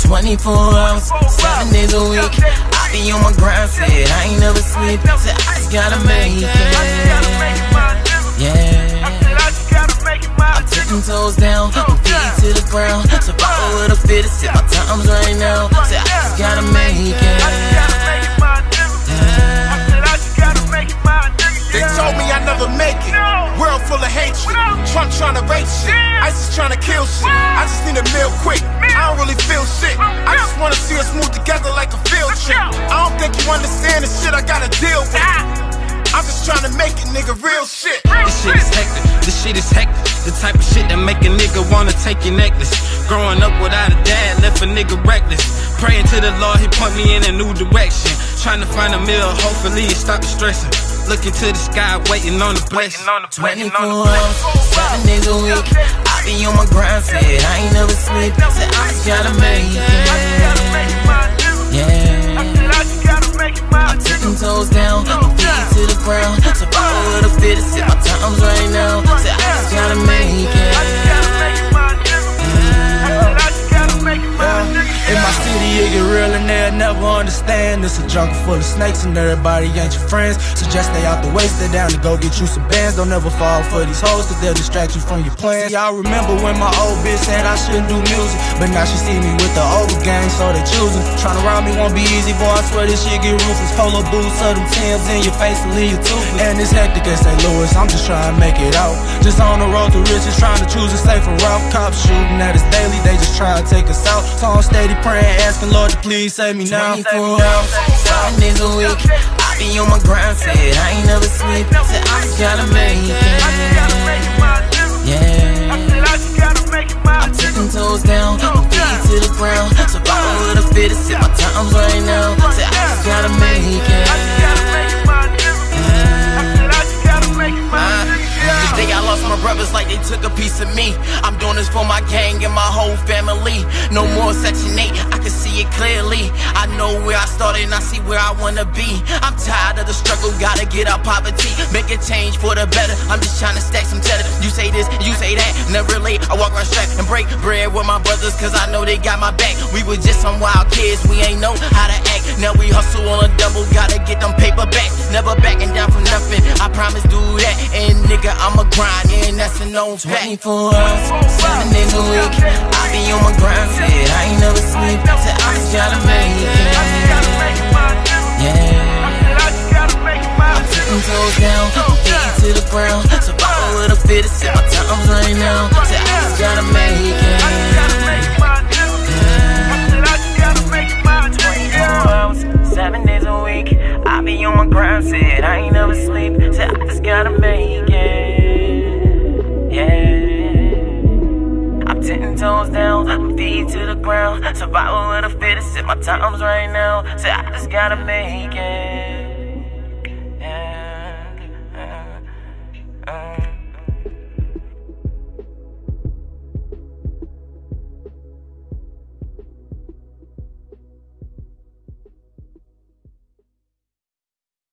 24 hours, 7 days a week. I be on my grind, said I ain't never sleep. Said I just gotta make it. Yeah, I'm 10 toes down, feet to the ground. Survival with a fit, it's my times right now. Said I just gotta make it. They told me I never make it. World full of hatred. Trump tryna rape shit. ISIS tryna kill shit. I just need a meal quick. I don't really feel shit. I just wanna see us move together like a field trip. I don't think you understand the shit I gotta deal with. I'm just tryna make it, nigga, real shit. This shit is hectic, this shit is hectic. The type of shit that make a nigga wanna take your necklace. Growing up without a dad left a nigga reckless. Praying to the Lord, he point me in a new direction. Trying to find a meal, hopefully it stop the stressing. Looking to the sky, waiting on the blessing. 24 hours, 7 days a week. I be on my grind, said I ain't never sleep. Said I just gotta make it. Yeah, I'm 10 toes down, feet to the ground. Survival with a fit, it's my times right now. Said I just gotta make it. In my city, it get real and they'll never understand. It's a jungle full of snakes and everybody ain't your friends. Suggest stay out the way, stay down and go get you some bands. Don't ever fall for these hoes, cause they'll distract you from your plans. Y'all remember when my old bitch said I shouldn't do music, but now she see me with the old gang, so they choosing. Tryna rob me won't be easy, boy, I swear this shit get ruthless. Polo boots of them Timbs in your face and leave you toothless. And it's hectic in St. Louis, I'm just trying to make it out. Just on the road to riches, trying to choose a safer route. Cops shooting at us daily, they just trying to take us out. So I'm steady praying, asking Lord to please save me now. 24 hours, 7 days a week. I be on my grind, said I ain't never sleep. Said I just gotta make it. Yeah, I'm 10 toes down, feet to the ground. Survival with a fit, it's my times right now. Said I just gotta make it. Today I lost my brothers like they took a piece of me. I'm doing this for my gang and my whole family. No more Section 8, I can see it clearly. I know where I started and I see where I wanna be. I'm tired of the struggle, gotta get out poverty. Make a change for the better, I'm just trying to stack some cheddar. You say this, you say that, never late. I walk around strapped and break bread with my brothers, cause I know they got my back. We were just some wild kids, we ain't know how to act. Now we hustle on a double, gotta get them paper back. Never backing down from nothing, I promise do that. And nigga, I'm a grind, and that's a known fact. 24 hours, 7 days a week. I be on my grind, said I ain't never sleep. Said I just gotta make it. Yeah, I'm 10 toes down, feet to the ground. Survival with a fit, it's my times right now. Said I just gotta make it. 24 hours, 7 days a week. I be on my grind, said I ain't never sleep. Said I just gotta make it. Yeah, I'm 10 toes down, I'm feet to the ground. Survival with a fit, it's my times right now. Said I just gotta make it.